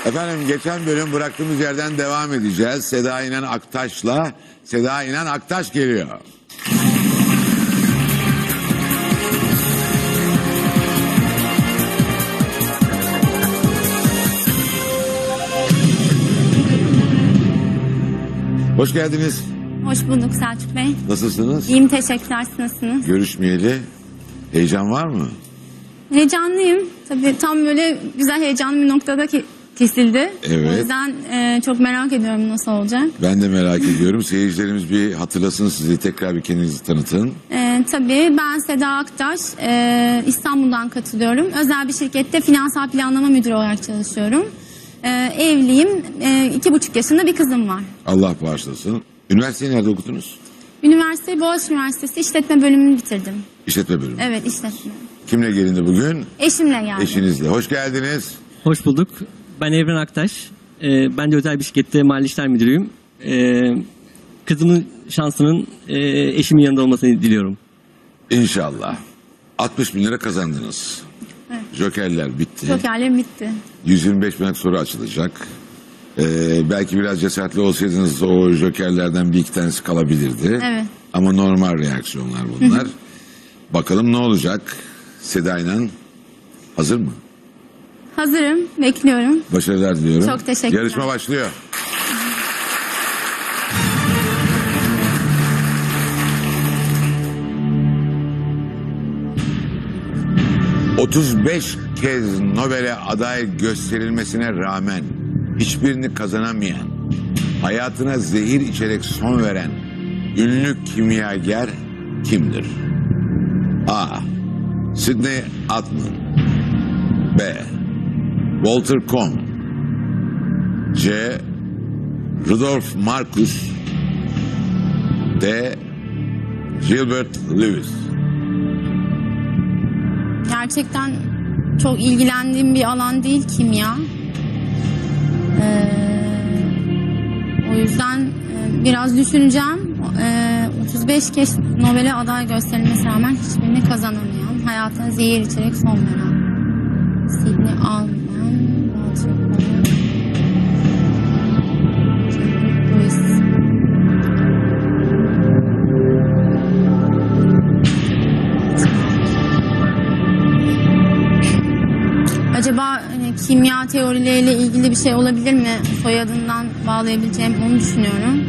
Efendim geçen bölüm bıraktığımız yerden devam edeceğiz. Seda İnan Aktaş'la Seda İnan Aktaş geliyor. Hoş geldiniz. Hoş bulduk Selçuk Bey. Nasılsınız? İyiyim, teşekkürler. Siz nasılsınız? Görüşmeyeli heyecan var mı? Heyecanlıyım. Tabii tam böyle güzel heyecanlı bir noktada kesildi. Evet. O yüzden çok merak ediyorum nasıl olacak. Ben de merak ediyorum. Seyircilerimiz bir hatırlasın sizi. Tekrar bir kendinizi tanıtın. Tabii ben Seda Aktaş. İstanbul'dan katılıyorum. Özel bir şirkette finansal planlama müdürü olarak çalışıyorum. Evliyim. 2,5 yaşında bir kızım var. Allah bağışlasın. Üniversiteyi nerede okudunuz? Üniversiteyi Boğaziçi Üniversitesi işletme bölümünü bitirdim. İşletme bölümü. Evet, işletme. Kimle gelindi bugün? Eşimle geldim. Eşinizle. Hoş geldiniz. Hoş bulduk. Ben Evren Aktaş. Ben de özel bir şirkette mali işler müdürüyüm. Kızımın şansının eşimin yanında olmasını diliyorum. İnşallah. 60 bin lira kazandınız. Evet. Jokerler bitti. Jokerlerim bitti. 125 bin soru açılacak. Belki biraz cesaretli olsaydınız o jokerlerden bir iki tanesi kalabilirdi. Evet. Ama normal reaksiyonlar bunlar. Bakalım ne olacak? Seda İnan hazır mı? Hazırım, bekliyorum. Başarılar diliyorum. Çok teşekkürler. Yarışma başlıyor. ...35 kez Nobel'e aday gösterilmesine rağmen... ...hiçbirini kazanamayan... ...hayatına zehir içerek son veren... ...ünlü kimyager kimdir? A. Sidney Altman. B. Walter Kohn. C. Rudolf Marcus. D. Gilbert Lewis. Gerçekten çok ilgilendiğim bir alan değil kimya. O yüzden biraz düşüneceğim. 35 kez Nobel'e aday gösterilmesine rağmen hiçbirini kazanamayan, hayatına zehir içerek son veren. Sidney Altman, Walter Kohn, Gilbert Lewis. Acaba hani, kimya teorileriyle ilgili bir şey olabilir mi? Soyadından bağlayabileceğim, onu düşünüyorum.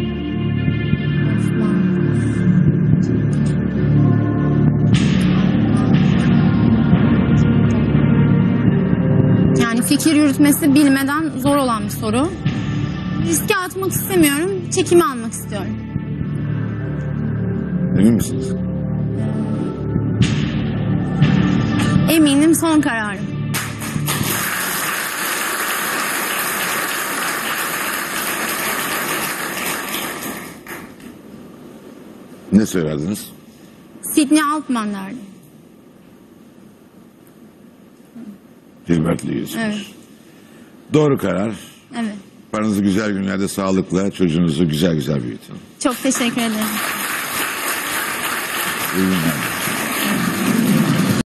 Yani fikir yürütmesi bilmeden zor olan bir soru. Riske atmak istemiyorum, çekimi almak istiyorum. Emin misiniz? Eminim, son kararım. Ne söylerdiniz? Sidney Altman derdim. Gilbert Lewis. Evet. Doğru karar. Evet. Paranızı güzel günlerde sağlıkla, çocuğunuzu güzel güzel büyütün. Çok teşekkür ederim. İyi günler.